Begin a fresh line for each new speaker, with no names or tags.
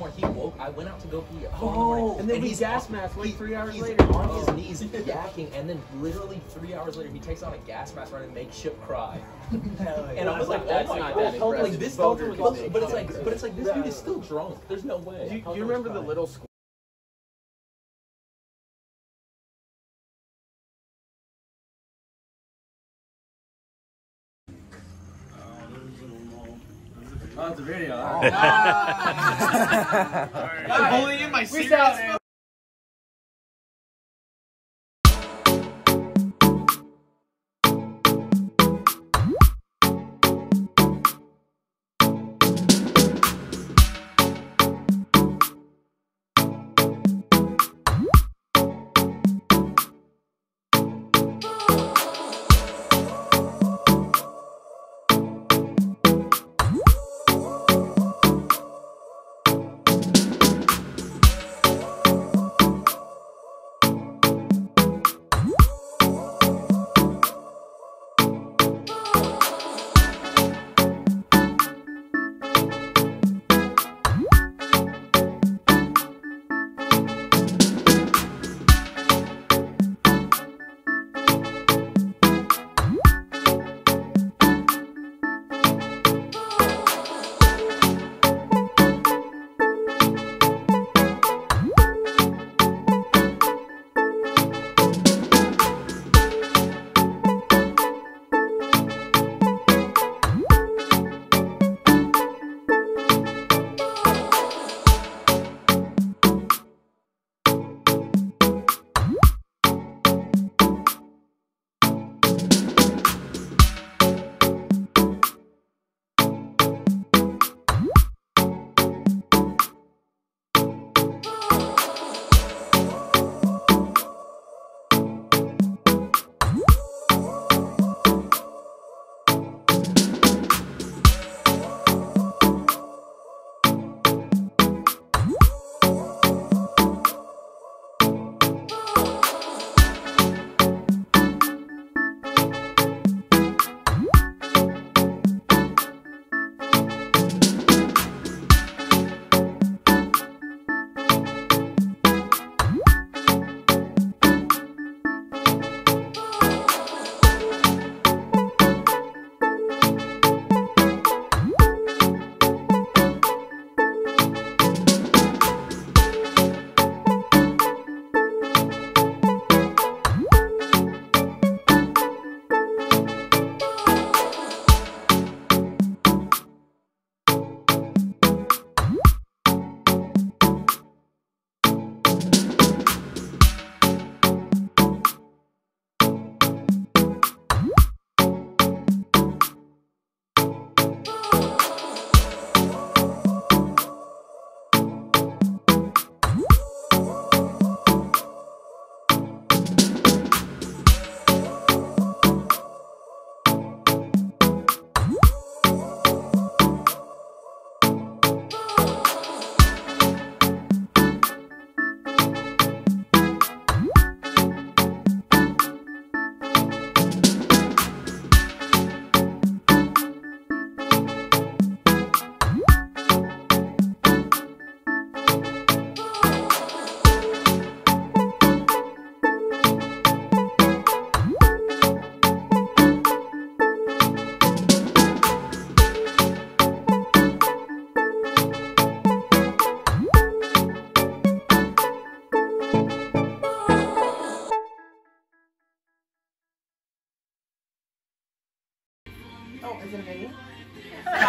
morning. He woke. I went out to go pee at 4 in the
Oh,
morning,
and then we
he's
gas
on-
mask like
he-
3 hours
he's
later.
on his knees yakking, and then literally 3 hours later, he takes on a gas mask running and makes Ship cry. And I was like,
That's
oh my
not
god,
that
like
impressive.
this
Boulder
dude,
can
but it's like this dude is still drunk. There's no way.
Do you remember the little school?
Oh, it's a video.
I'm
bullying my serious.
Oh, is it a video?